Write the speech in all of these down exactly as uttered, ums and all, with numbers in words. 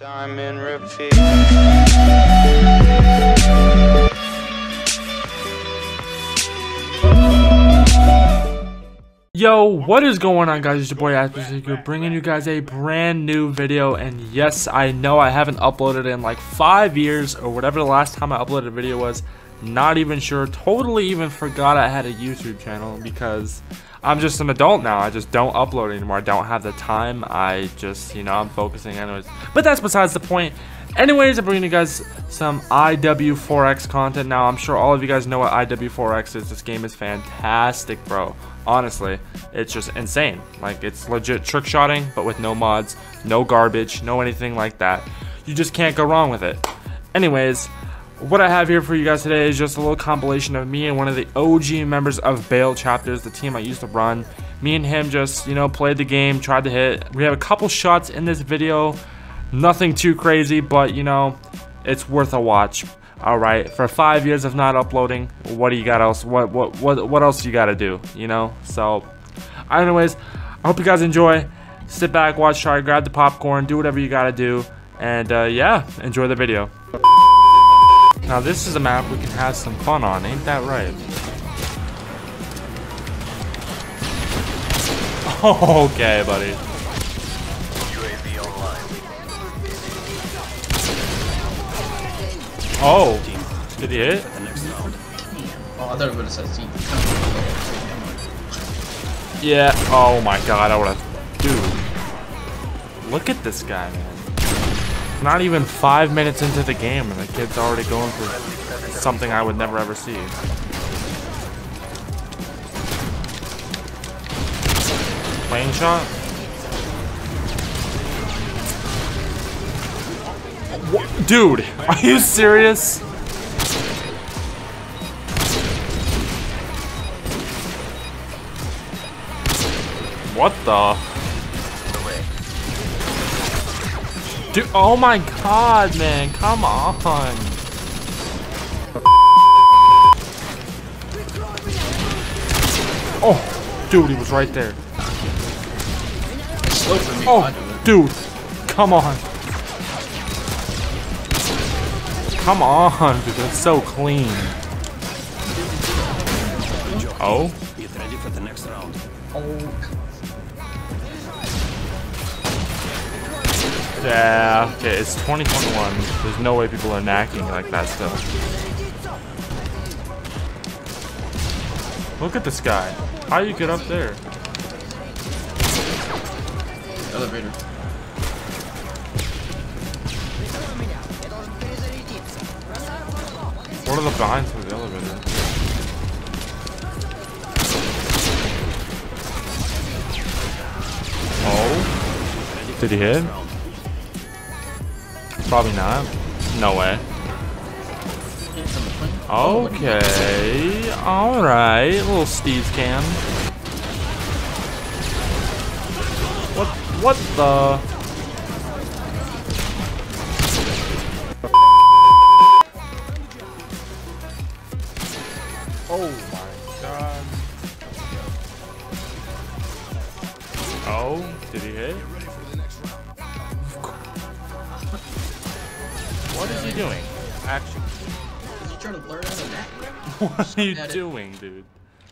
Time and repeat. Yo, what is going on, guys? It's your boy iw bringing you guys a brand new video. And yes, I know I haven't uploaded in like five years or whatever the last time I uploaded a video was. Not even sure. Totally even forgot I had a YouTube channel because I'm just an adult now. I just don't upload anymore. I don't have the time. I just, you know, I'm focusing anyways. But that's besides the point. Anyways, I'm bringing you guys some I w four X content now. I'm sure all of you guys know what I w four X is. This game is fantastic, bro. Honestly, it's just insane. Like, it's legit trick shotting, but with no mods, no garbage, no anything like that. You just can't go wrong with it. Anyways, what I have here for you guys today is just a little compilation of me and one of the O G members of Bail Chapters, the team I used to run. Me and him just, you know, played the game, tried to hit. We have a couple shots in this video. Nothing too crazy, but, you know, it's worth a watch. Alright, for five years of not uploading, what do you got else? What what what what else you gotta do, you know? So, anyways, I hope you guys enjoy. Sit back, watch, try, grab the popcorn, do whatever you gotta do, and uh, yeah, enjoy the video. Now this is a map we can have some fun on, ain't that right? Okay, buddy. Oh, did he hit? Oh, I thought it would have said C. Yeah. Oh my god, I would have. Dude, look at this guy, man. Not even five minutes into the game, and the kid's already going for something I would never ever see. Plane shot? What? Dude, are you serious? What the? Dude, oh my god, man, come on. Oh, dude, he was right there. Oh, dude, come on. Come on, dude, that's so clean. Oh? Get ready for the next round. Oh. Yeah, okay, it's twenty twenty-one. There's no way people are knacking like that still. Look at this guy. How do you get up there? Elevator. What are the vines for the elevator? Oh? Did he hit? Probably not. No way. Okay. Alright. Little Steve's cam. What what the? Oh my god. Oh, did he hit? What is he doing? Actually. Is he trying to blur out of that? What are you doing, dude?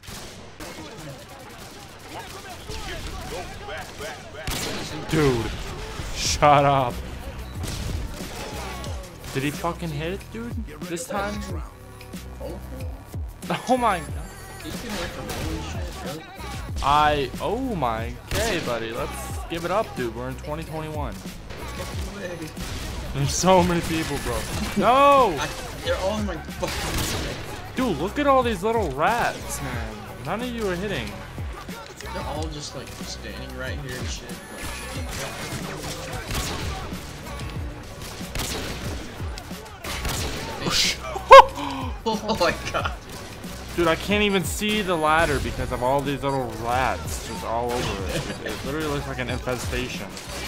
Dude, shut up. Did he fucking hit, dude? This time? Oh my god. I, oh my, okay, buddy. Let's give it up, dude. We're in twenty twenty-one. There's so many people, bro. No! I, they're all in my fucking. Dude, look at all these little rats, man. None of you are hitting. They're all just like standing right here and shit. Oh my god. Dude, I can't even see the ladder because of all these little rats just all over it. It literally looks like an infestation.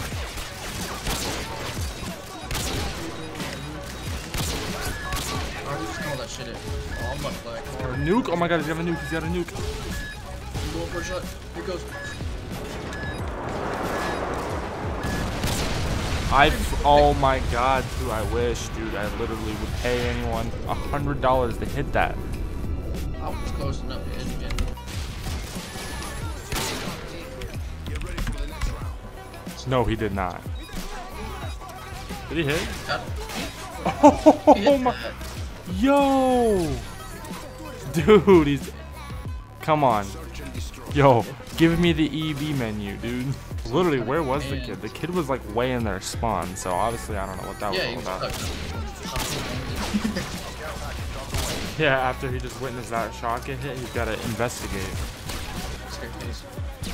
That shit in. Oh, I'm about to fly a car. Nuke? Oh my god, he's got a nuke. He's got a nuke. I'm going for a shot. Here goes. I, f oh my god, dude, I wish, dude, I literally would pay anyone a hundred dollars to hit that. I was close enough to hit again. No, he did not. Did he hit? Got Oh He hit my, that. yo, dude, he's, come on, yo, give me the E V menu, dude. Literally, where was the kid? The kid was like way in their spawn, so obviously I don't know what that Yeah, he was was all about. stuck. Yeah, after he just witnessed that shot get hit, he's got to investigate. Staircase.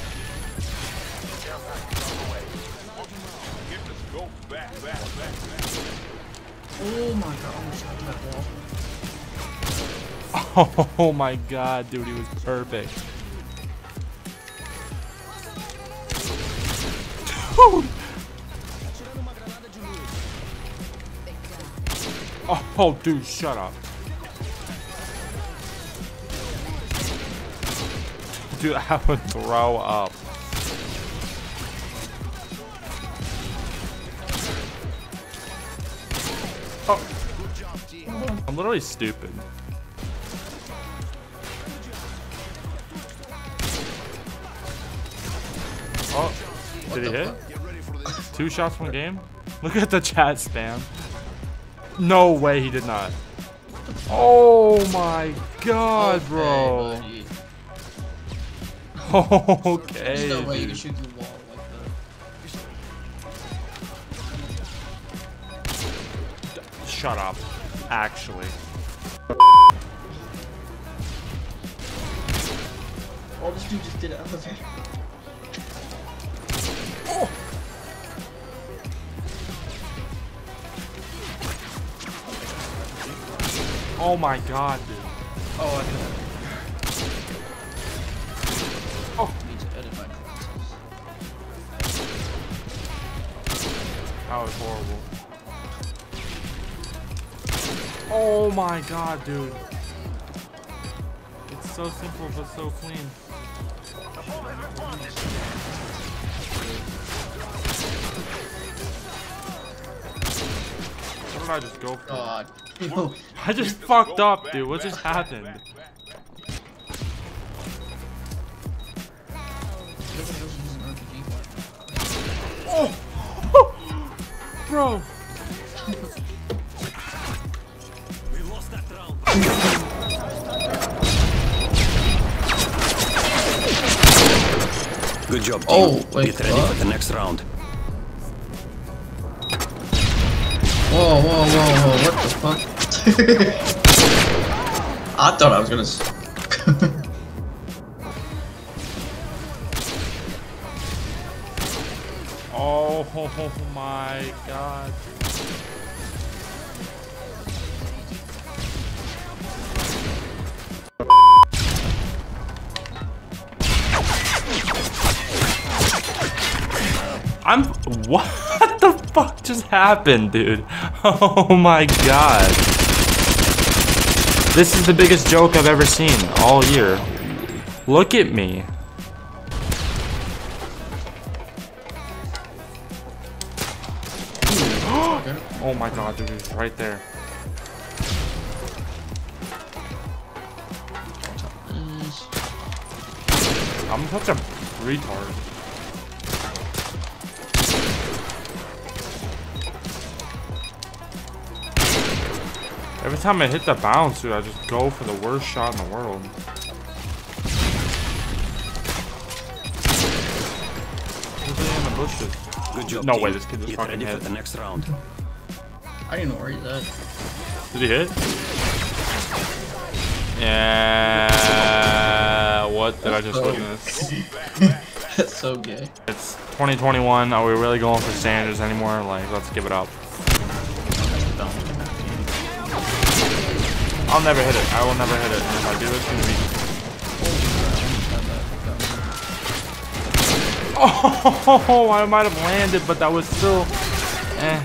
Oh my god, I almost shot that wall. Oh my god, dude, he was perfect. Dude! Oh, dude, shut up. Dude, I would throw up. Oh. I'm literally stupid. Oh, did he hit? Two shots from game? Look at the chat spam. No way he did not. Oh my god, bro. Okay, Okay. There's no way you can Dude. shoot through the wall like that. Shut up. Actually. Oh, this dude just did an elevator. Oh my god, dude. Oh, I did that. Oh. I need to edit my classes. That was horrible. Oh my god, dude. It's so simple but so clean. What did I just go for? God. I just fucked up, dude. What just happened? Oh! Bro! Good job, team. Oh, wait, Get ready what? for the next round. Whoa, whoa, whoa, whoa, what the fuck? I thought I was gonna s- Oh my god. I'm what the fuck just happened, dude? Oh my god. This is the biggest joke I've ever seen all year. Look at me. Oh my god, dude, he's right there. I'm such a retard. Every time I hit the bounce, dude, I just go for the worst shot in the world. Who's in the bushes? Good job, No team. way, this kid just Get fucking ready hit. for the next round. I didn't know where he's at. Did he hit? Yeah. What did I just Oh. witness? That's so gay. It's twenty twenty-one. Are we really going for Sanders anymore? Like, let's give it up. I'll never hit it. I will never hit it. And if I do, it's gonna be. Oh, I might have landed, but that was still. Eh.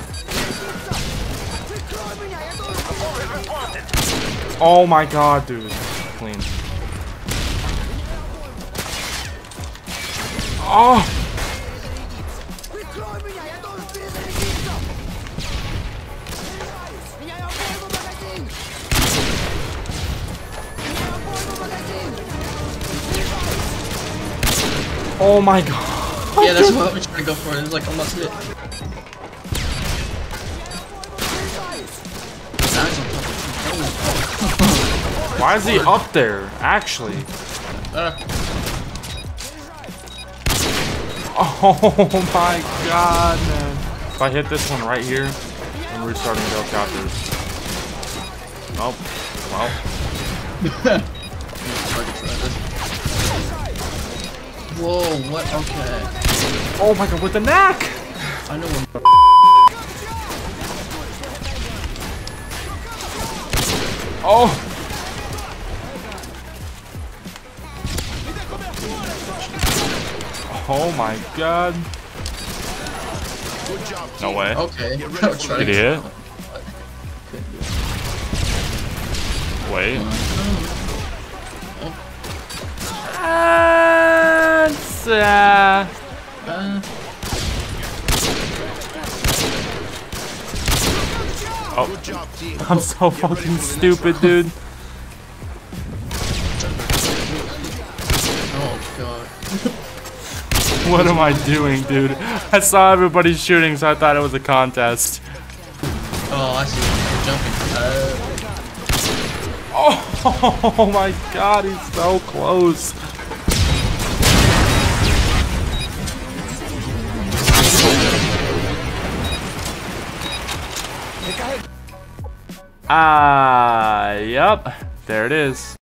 Oh my god, dude. Clean. Oh! Oh my god. Yeah, that's what we're trying to go for. It's like almost it. Why is he up there? Actually. Uh. Oh my god, man. If I hit this one right here, I'm restarting the helicopters. Nope. Well. Whoa, what? Okay. Oh my god, with the knack! I know one. Oh! Oh my god. No way. Okay. Did he hit? Wait. Uh, it's, uh, Uh, oh, I'm so fucking stupid, dude. oh god. What am I doing, dude? I saw everybody shooting, so I thought it was a contest. Oh, I see. You're jumping. Uh, Oh, oh my god, he's so close. Ah, uh, yep. There it is.